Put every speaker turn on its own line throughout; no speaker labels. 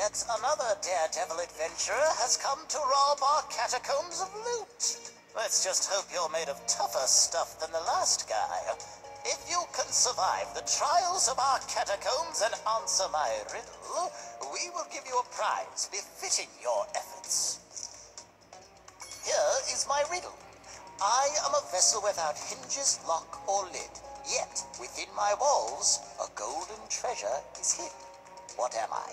yet another daredevil adventurer has come to rob our catacombs of loot. Let's just hope you're made of tougher stuff than the last guy. If you can survive the trials of our catacombs and answer my riddle, we will give you a prize befitting your efforts. Here is my riddle. I am a vessel without hinges, lock, or lid. Yet, within my walls, a golden treasure is hid. What am I?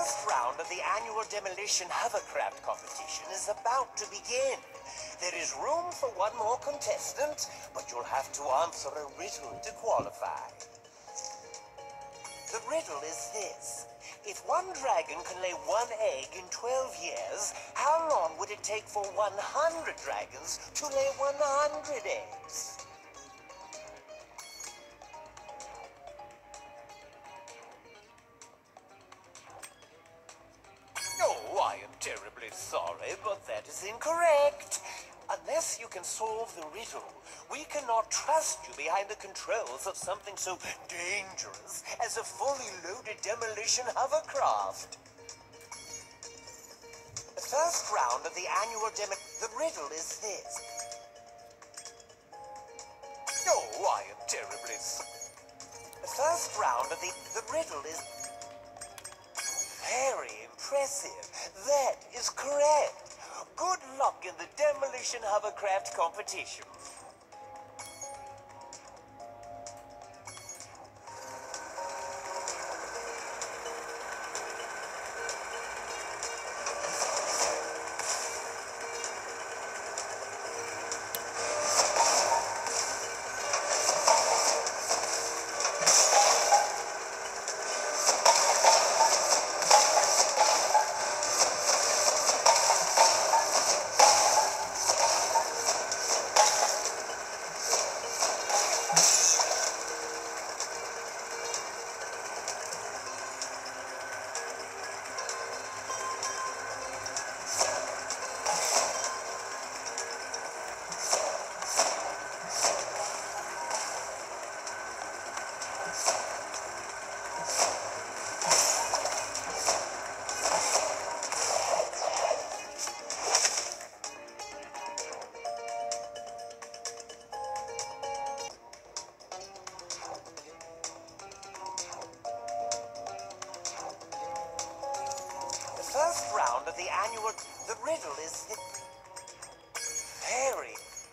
first round of the annual demolition hovercraft competition is about to begin. There is room for one more contestant, but you'll have to answer a riddle to qualify. The riddle is this. If one dragon can lay one egg in 12 years, how long would it take for 100 dragons to lay 100 eggs? Oh, I am terribly sorry, but that is incorrect. Unless you can solve the riddle, we cannot trust you behind the controls of something so dangerous as a fully loaded demolition hovercraft. The first round of the annual The riddle is this. Oh, I am terribly sorry. The first round of the riddle is very impressive. That is correct. Good luck in the demolition hovercraft competition. First round of the annual... The riddle is very...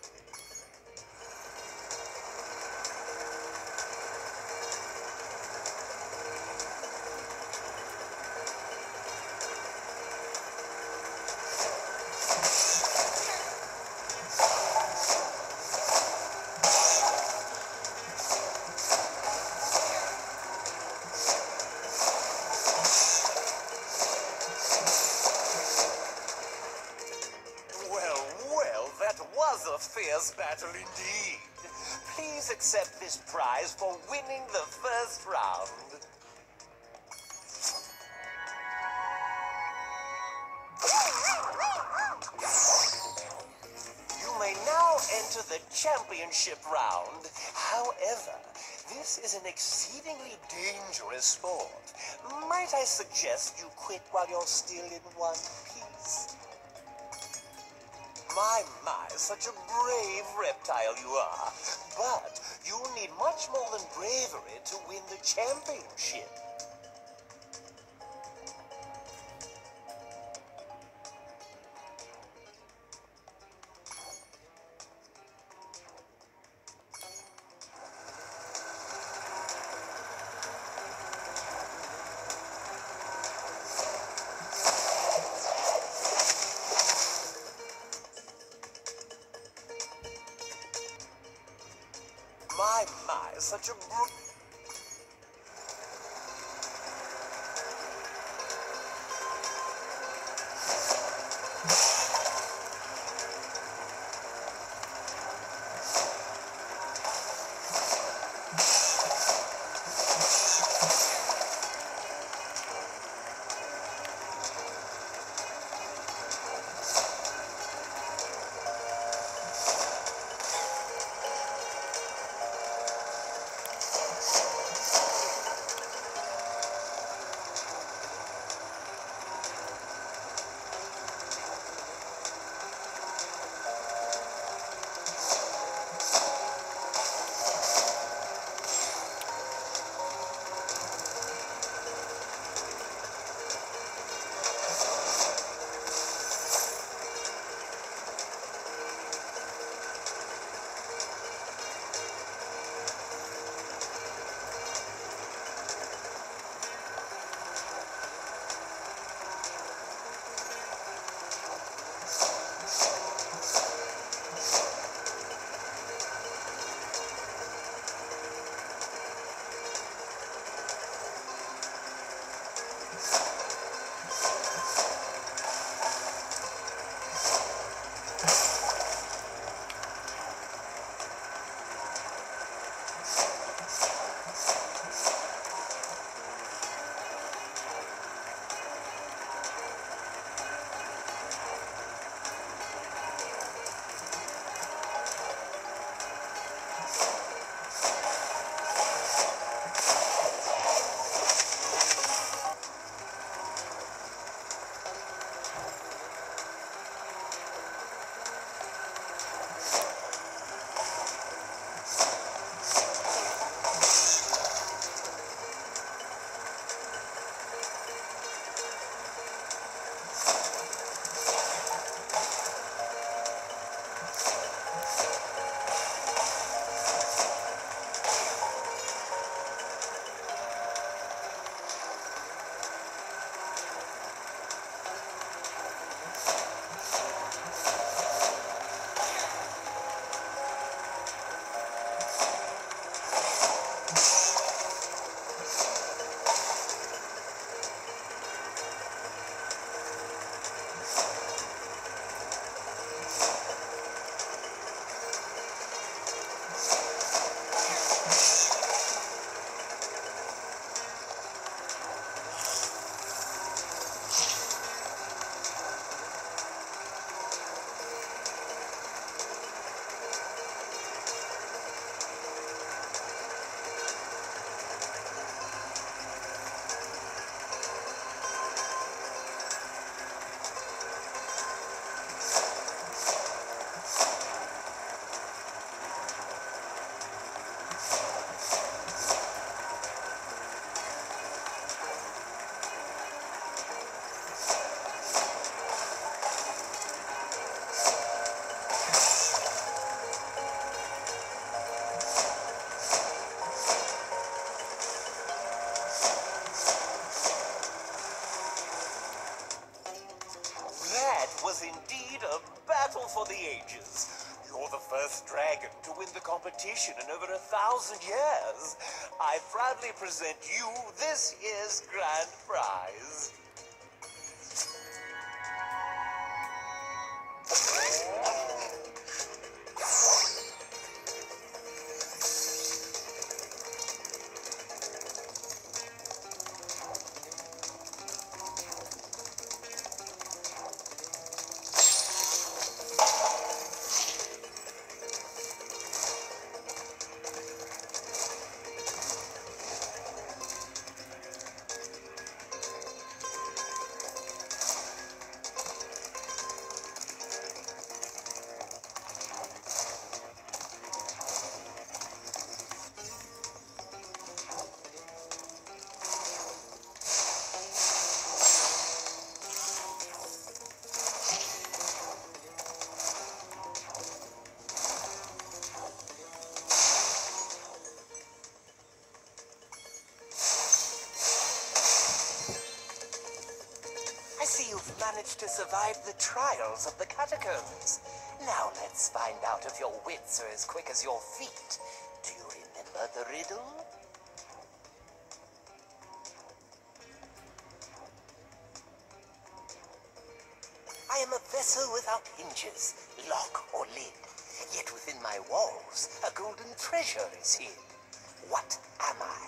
A fierce battle indeed. Please accept this prize for winning the first round. You may now enter the championship round. However, this is an exceedingly dangerous sport. Might I suggest you quit while you're still in one piece? My, such a brave reptile you are. But you'll need much more than bravery to win the championship. My, such a ages. You're the first dragon to win the competition in over 1,000 years. I proudly present you this year's grand prize. I see you've managed to survive the trials of the catacombs. Now let's find out if your wits are as quick as your feet. Do you remember the riddle? I am a vessel without hinges, lock or lid. Yet within my walls, a golden treasure is hid. What am I?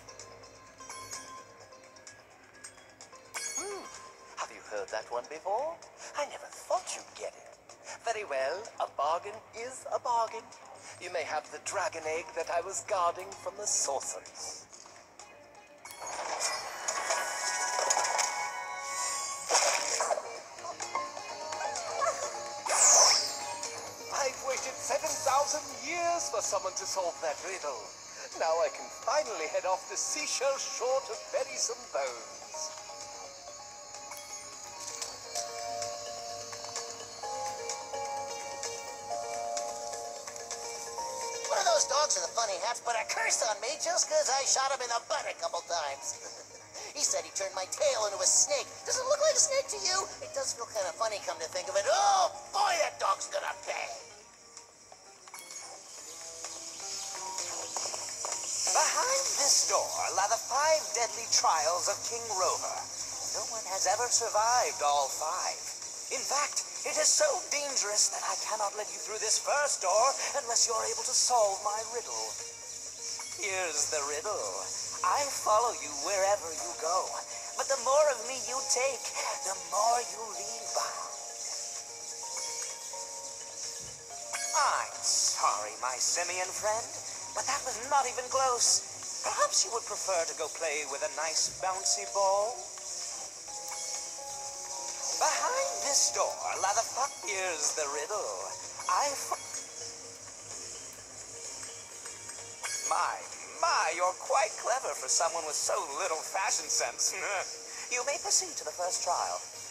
Have you heard that one before? I never thought you'd get it. Very well, a bargain is a bargain. You may have the dragon egg that I was guarding from the sorcerers. I've waited 7,000 years for someone to solve that riddle. Now I can finally head off the seashell shore to bury some bones.
One of those dogs with the funny hats put a curse on me just because I shot him in the butt a couple times. He said he turned my tail into a snake. Does it look like a snake to you? It does feel kind of funny, come to think of it. Oh, boy, that dog's gonna bang.
Behind this door lie the 5 deadly trials of King Rover. No one has ever survived all 5. In fact, it is so dangerous that I cannot let you through this first door unless you're able to solve my riddle. Here's the riddle. I follow you wherever you go, but the more of me you take, the more you leave behind. I'm sorry, my simian friend, but that was not even close. Perhaps you would prefer to go play with a nice bouncy ball? Behind this door lie the here's the riddle. My, you're quite clever for someone with so little fashion sense. You may proceed to the first trial.